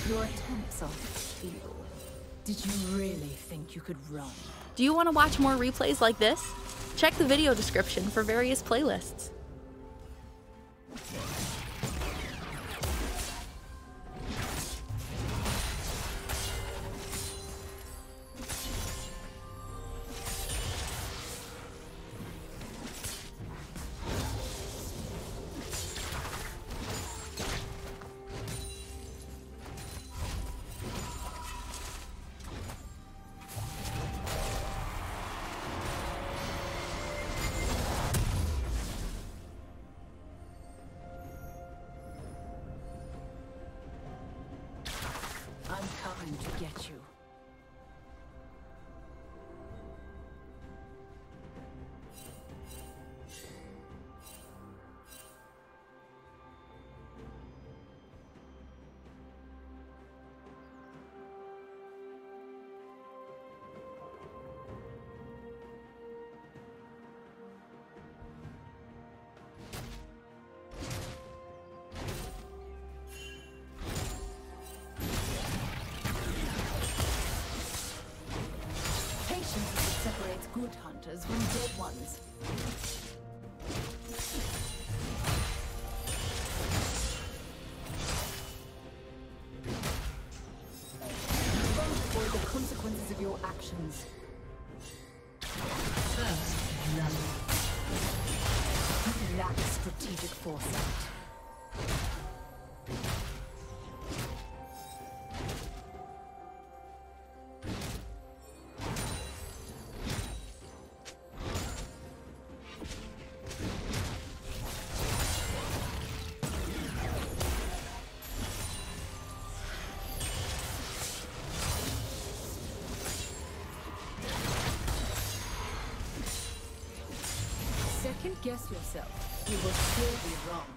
Your attempts are feeble. Did you really think you could run? Do you want to watch more replays like this? Check the video description for various playlists. I'm coming to get you. Separates good hunters from dead ones. You won't avoid the consequences of your actions. First love. You lack strategic foresight. Second guess yourself. You will still be wrong.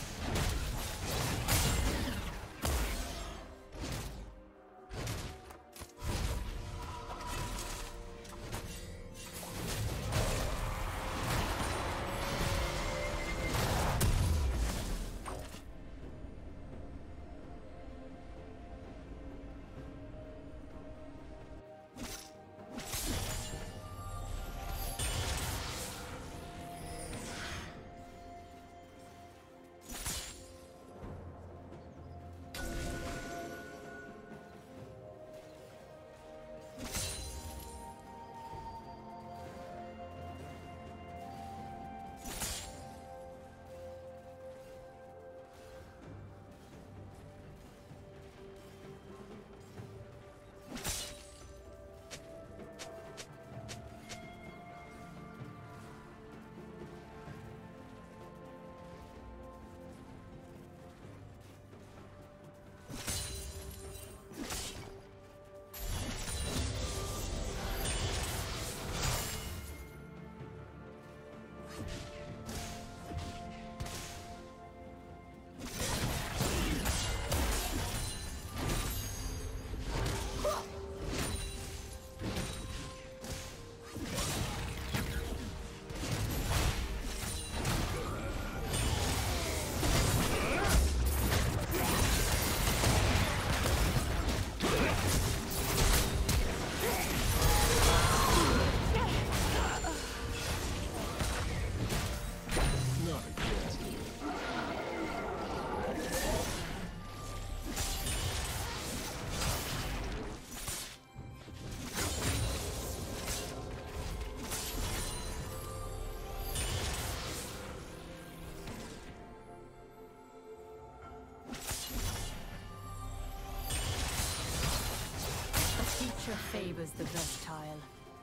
Nature favors the versatile.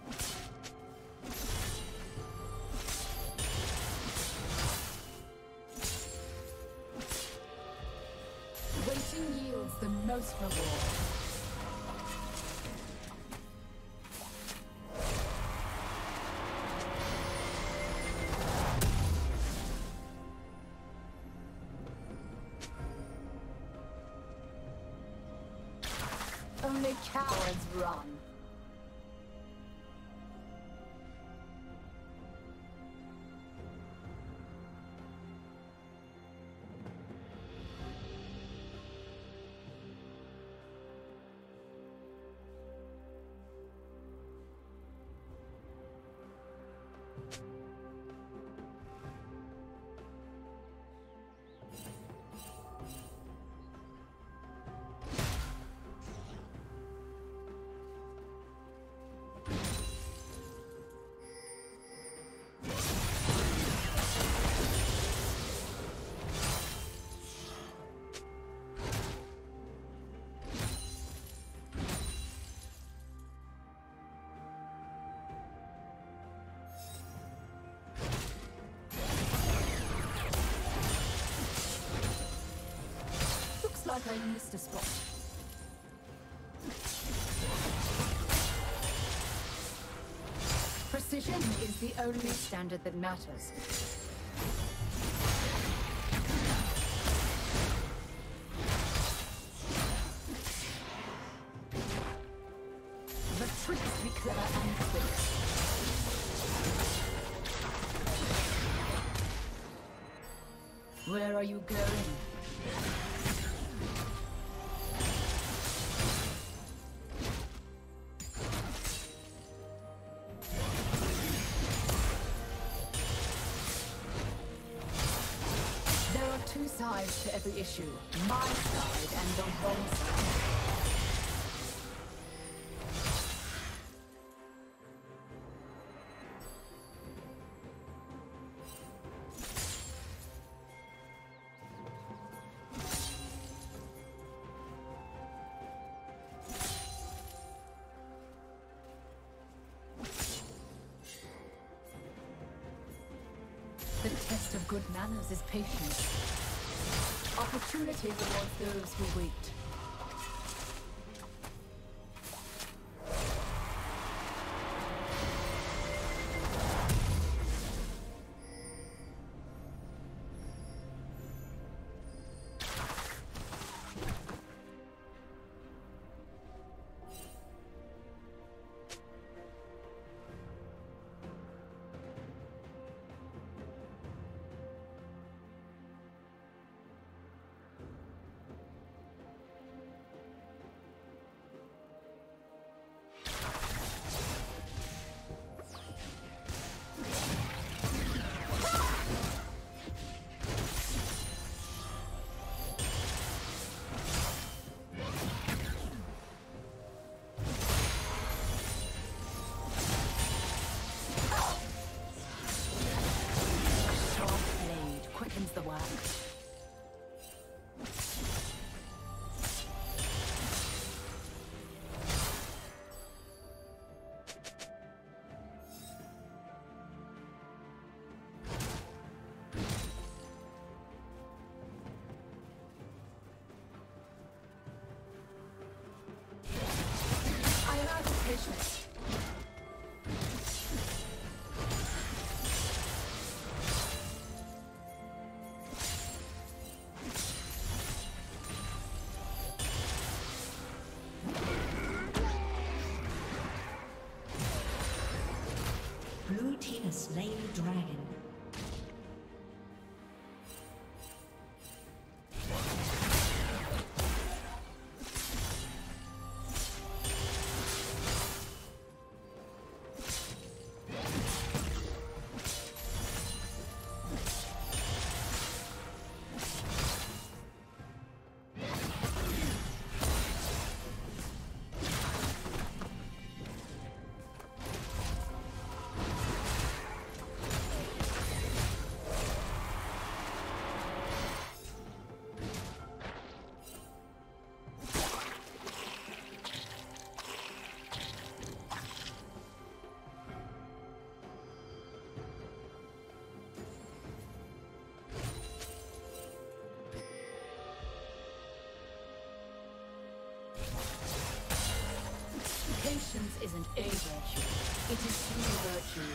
Waiting yields the most reward. Only cowards run. like I missed a spot. Precision is the only standard that matters. The trick is to be clever and quick. Where are you going? There are two sides to every issue. My side and the wrong side. The test of good manners is patience. Opportunity rewards those who wait. The work. I am out of patience. Blue team has slain the dragon. Patience isn't a virtue, it is the virtue.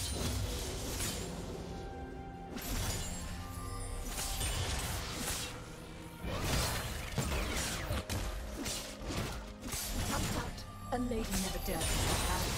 Tut tut, a lady never dares to step out.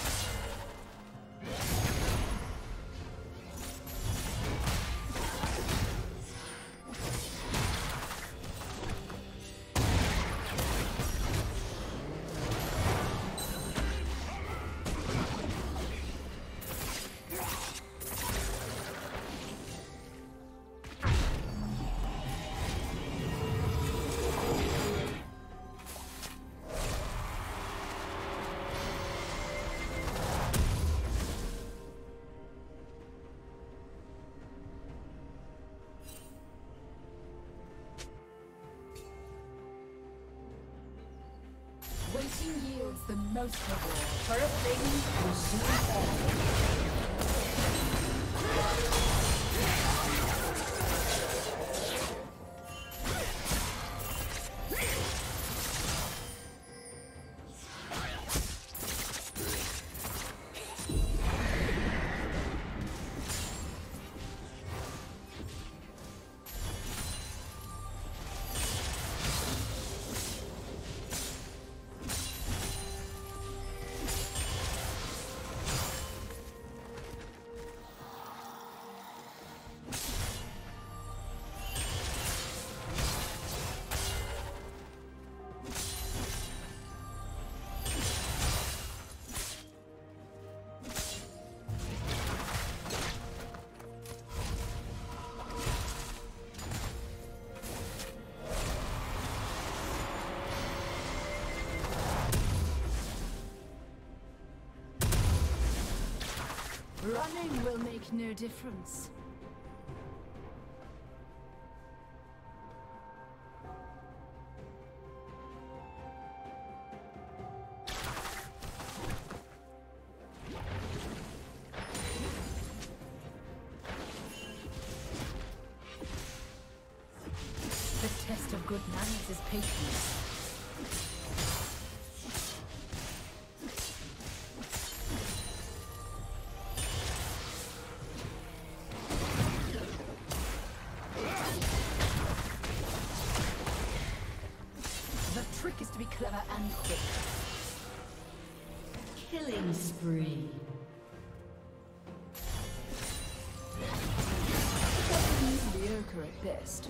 Waiting yields the most reward for a thing will soon fall. make no difference. The test of good manners is patience. The trick is to be clever and quick. Killing spree. Mediocre at best.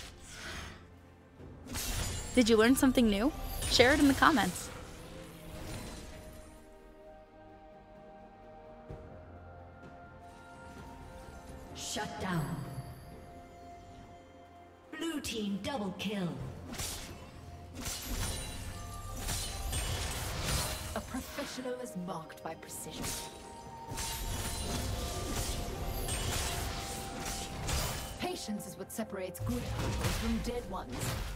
Did you learn something new? Share it in the comments. Shut down. Blue team double kill. A professional is marked by precision. Patience is what separates good hunters from dead ones.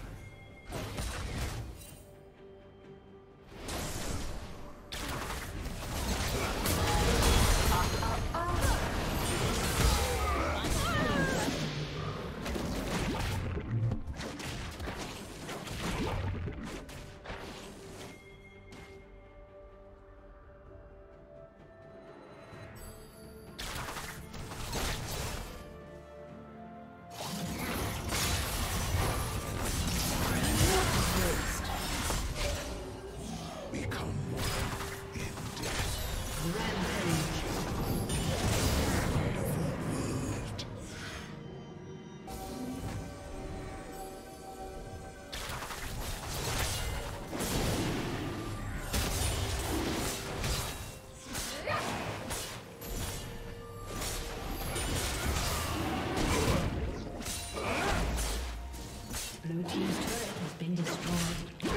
Blue team's turret has been destroyed.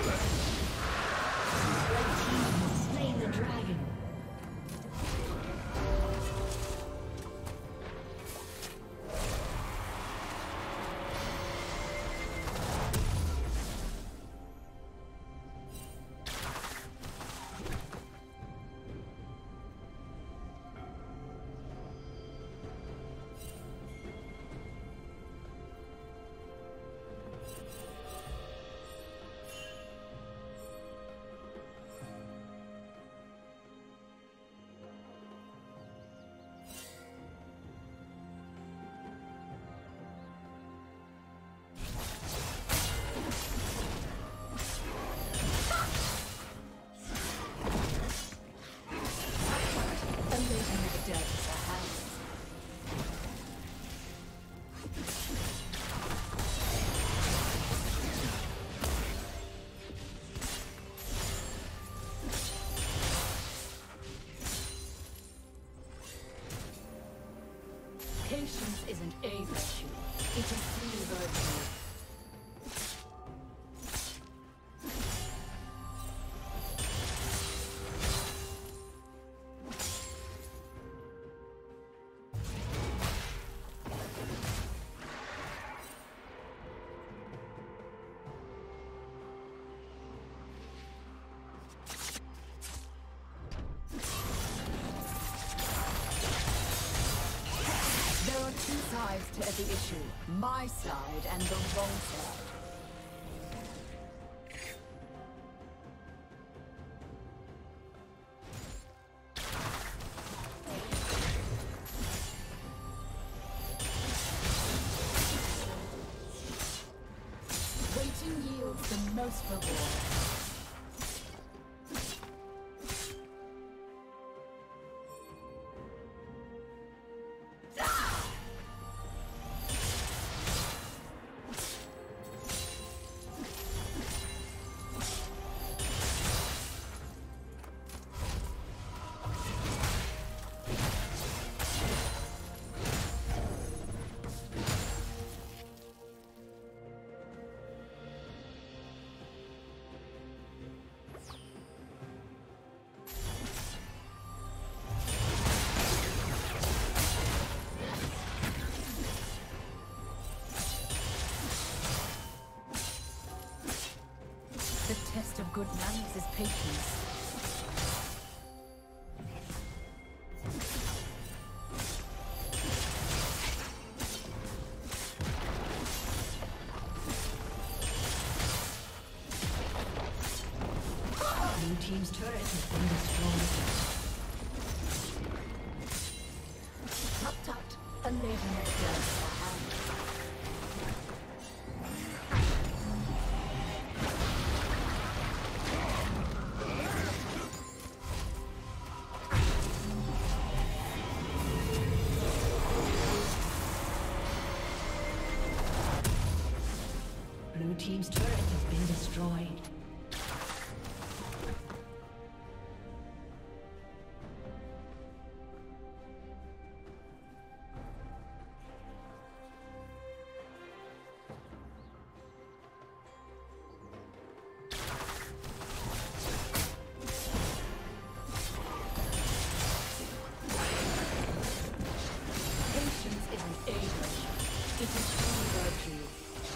Red team has slain the dragon. Patience isn't a virtue, it is the virtue. Two sides to every issue, my side and the wrong side. Waiting yields the most reward. The test of good manners is patience. Blue team's turret has been destroyed. Tut tut, a lady next door. Blue team's turret has been destroyed. Patience is an age. It is true virtue.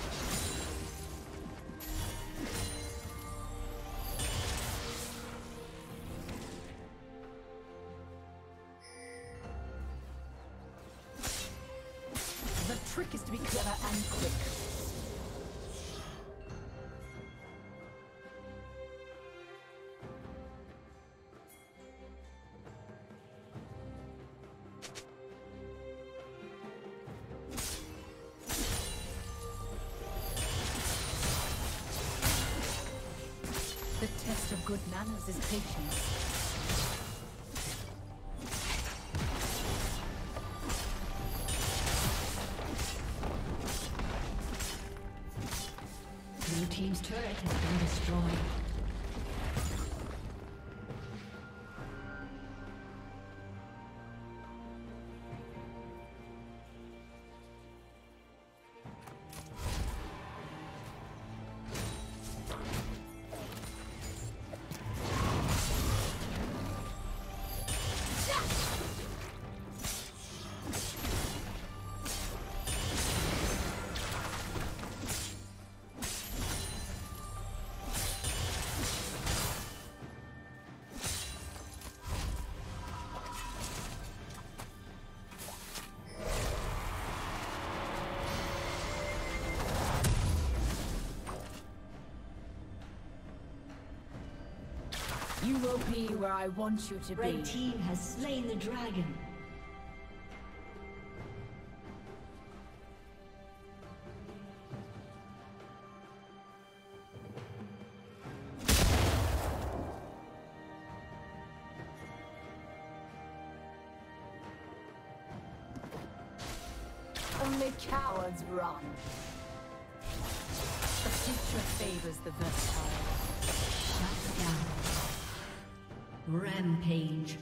The trick is to be clever and quick. The test of good manners is patience. Blue team's turret has been destroyed. You will be where I want you to be. Red team has slain the dragon. Only cowards run. The future favors the versatile. Shut down. Rampage.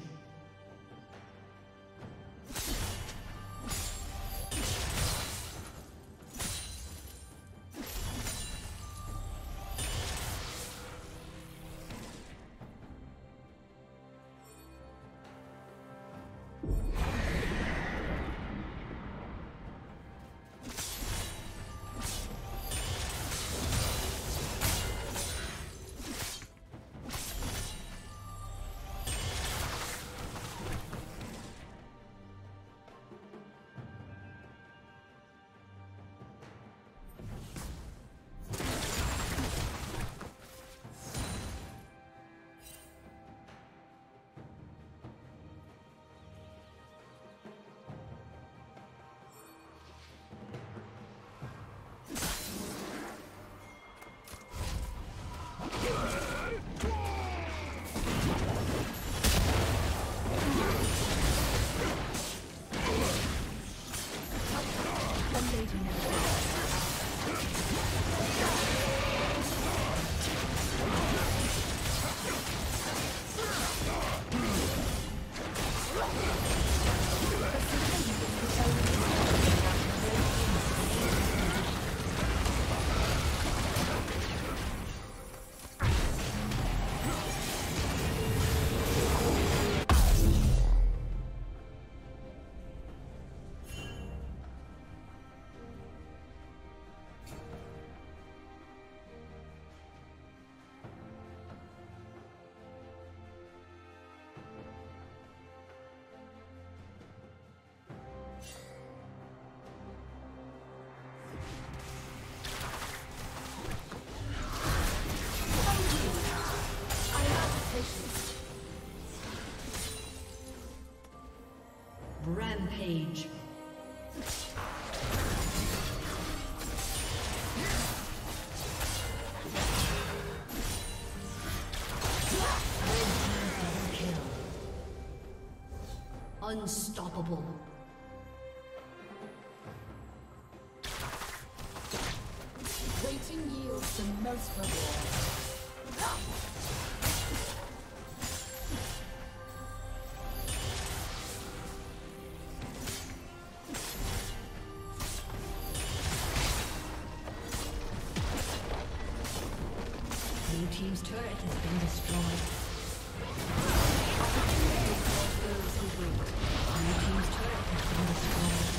Rampage. Unstoppable. Waiting yields the most reward. Blue team's turret has been destroyed. Blue team's turret has been destroyed.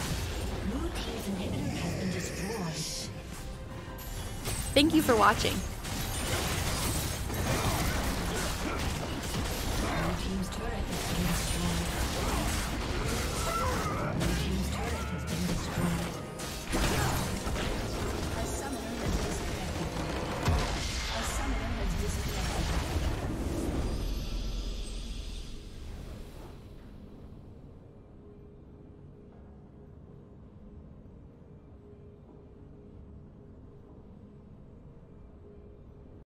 Thank you for watching.